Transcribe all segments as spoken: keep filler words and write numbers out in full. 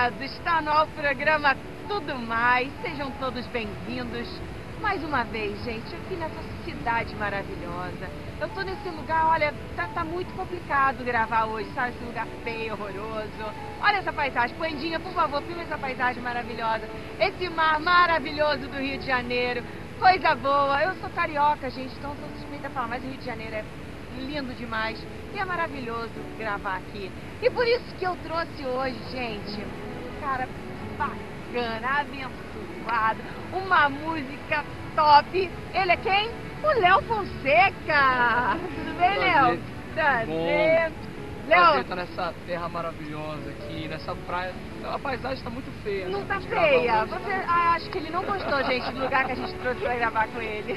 amados, está no ar o programa Tudo Mais, sejam todos bem-vindos. Mais uma vez, gente, aqui nessa cidade maravilhosa. Eu tô nesse lugar, olha, tá, tá muito complicado gravar hoje, sabe? Esse lugar feio, horroroso. Olha essa paisagem, Pandinha, por favor, filma essa paisagem maravilhosa. Esse mar maravilhoso do Rio de Janeiro, coisa boa. Eu sou carioca, gente, então sou suspeita a falar, mas o Rio de Janeiro é lindo demais e é maravilhoso gravar aqui. E por isso que eu trouxe hoje, gente, um cara bacana, abençoado, uma música top. Ele é quem? O Léo Fonseca. Tudo bem, Léo? Prazer. Léo, Prazer estar nessa terra maravilhosa aqui, nessa praia. A paisagem está muito feia. Não né? tá feia. Você, ah, acho que ele não gostou, gente, do lugar que a gente trouxe pra gravar com ele.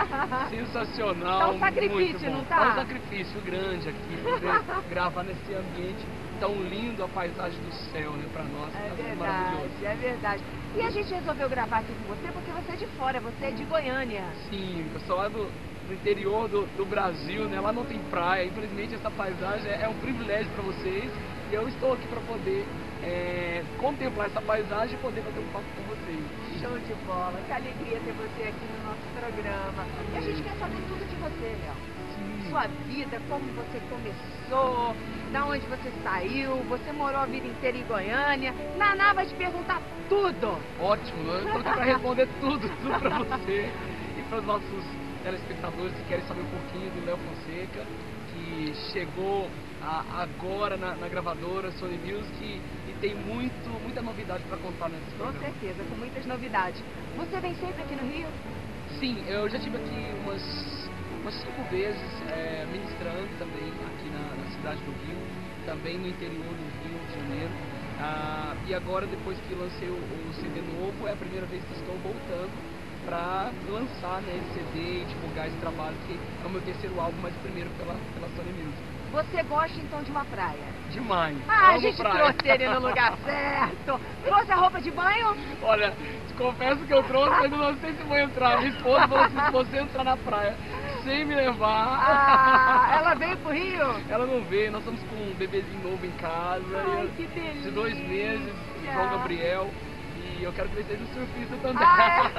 Sensacional. Tá um sacrifício, não tá? Tá um sacrifício grande aqui, poder gravar nesse ambiente tão lindo, a paisagem do céu, né, pra nós. É tá verdade, maravilhoso. é verdade. E a gente resolveu gravar aqui com você porque você é de fora, você é de Goiânia. Sim, eu sou lá do, do interior do, do Brasil, né? Lá não tem praia. Infelizmente essa paisagem é, é um privilégio para vocês. E eu estou aqui para poder é, contemplar essa paisagem e poder fazer um papo com vocês. Show de bola, que alegria ter você aqui no nosso programa. E a gente quer saber tudo de você, Léo. Sua vida, como você começou, da onde você saiu, você morou a vida inteira em Goiânia. Naná vai te perguntar tudo. Ótimo, eu estou aqui para responder tudo, tudo para você e para os nossos telespectadores que querem saber um pouquinho do Léo Fonseca, que chegou a, agora na, na gravadora Sony Music e, e tem muito, muita novidade para contar nesse Com programa. certeza, com muitas novidades. Você vem sempre aqui no Rio? Sim, eu já estive aqui umas, umas cinco vezes é, ministrando também aqui na, na cidade do Rio, também no interior do Rio de Janeiro. Ah, e agora, depois que lancei o, o C D novo, é a primeira vez que estou voltando para lançar, né, esse C D e divulgar esse trabalho, que é o meu terceiro álbum, mas o primeiro pela, pela Sony Music. Você gosta então de uma praia? Demais. Ah, amo a gente praia. trouxe ele no lugar certo. Trouxe a roupa de banho? Olha, te confesso que eu trouxe, mas eu não sei se vou entrar. Minha esposa falou assim, se você entrar na praia sem me levar... Ah, ela veio pro Rio? Ela não veio, nós estamos com um bebezinho novo em casa. Ai, que delícia. De dois meses, João Gabriel. E eu quero que ele seja um surfista também.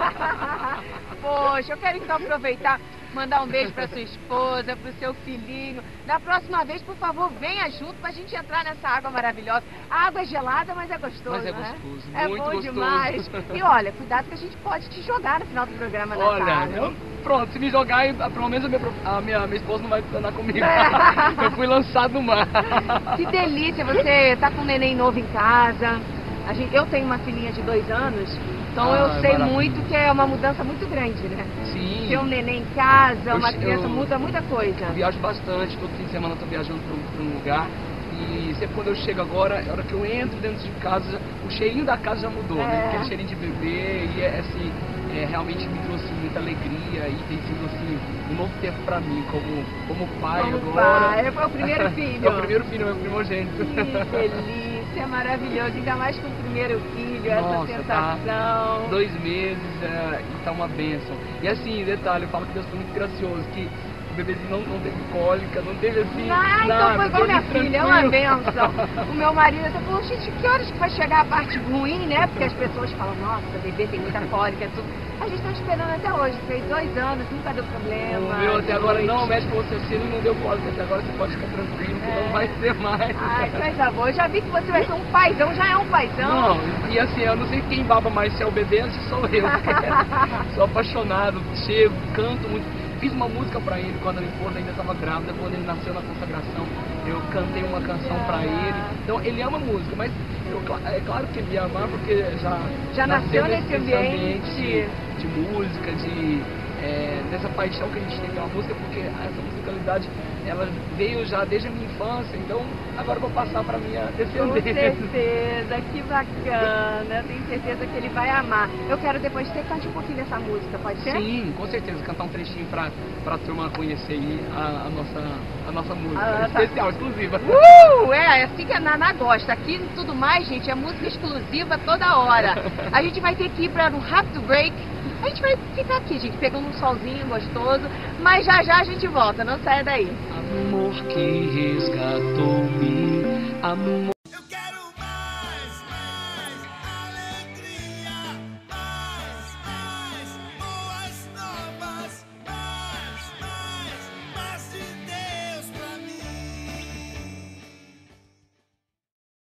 Ah, é? Poxa, eu quero então aproveitar, mandar um beijo pra sua esposa, pro seu filhinho. Da próxima vez, por favor, venha junto pra gente entrar nessa água maravilhosa. A água é gelada, mas é gostoso, Mas é né? gostoso, É muito bom gostoso. demais. E olha, cuidado que a gente pode te jogar no final do programa nessa Olha, água. eu, pronto, se me jogar, eu- pelo menos a minha, a minha, a minha esposa não vai andar comigo. Eu fui lançado no mar. Que delícia, você tá com um neném novo em casa. A gente, eu tenho uma filhinha de dois anos, então Ah, eu é sei maravilha. muito que é uma mudança muito grande, né? Sim. Ter um neném em casa, Eu- uma criança eu- muda muita coisa. Eu viajo bastante, todo fim de semana eu tô viajando pra um, pra um lugar. E sempre quando eu chego agora, a hora que eu entro dentro de casa, já- o cheirinho da casa já mudou, É. né? Aquele cheirinho de bebê, e é, assim, é, realmente me trouxe muita alegria e tem sido assim, um novo tempo pra mim, como, como pai Como agora. pai, é o primeiro filho. É o primeiro filho, é o meu primogênito. Que delícia, maravilhoso, ainda mais com o primeiro filho, essa Nossa, sensação. tá dois meses é, e tá uma bênção. E assim, detalhe, eu falo que Deus foi muito gracioso, que o bebezinho não, não teve cólica, não teve assim. Ah, então nada, foi igual minha teve filha, é uma tranquilo. benção. O meu marido até falou, gente, que horas que vai chegar a parte ruim, né? Porque as pessoas falam, nossa, bebê tem muita cólica, é tudo. A gente tá esperando até hoje, fez dois anos, nunca deu problema. O meu até agora noite. não, o médico falou assim, você não deu cólica, até agora você pode ficar tranquilo, que É. não vai ser mais. Ai, coisa boa. Eu já vi que você vai ser um paizão, já é um paizão. Não, e assim, eu não sei quem baba mais, se é o bebê ou se sou eu. Sou apaixonado, chego, canto muito. Fiz uma música pra ele quando a minha esposa ainda estava grávida, quando ele nasceu na consagração. Eu cantei uma canção pra ele. Então ele ama música, mas eu, é claro que ele ia amar porque já, Já nasceu nesse ambiente. de, de música, de, é, dessa paixão que a gente tem pela música, porque essa musicalidade ela veio já desde a minha infância, então agora eu vou passar pra minha Com descendência. certeza, que bacana. Tenho certeza que ele vai amar. Eu quero depois que você cante um pouquinho dessa música, pode ser? Sim, com certeza, cantar um trechinho pra, pra turma conhecer aí a, a, nossa, a nossa música. Ah, tá. Especial, exclusiva. Uh, é, assim que a Naná gosta. Aqui e tudo mais, gente, é música exclusiva toda hora. A gente vai ter que ir para um rápido break. A gente vai ficar aqui, gente, pegando um solzinho gostoso. Mas já já a gente volta, não saia daí. Amor que resgatou-me, amor.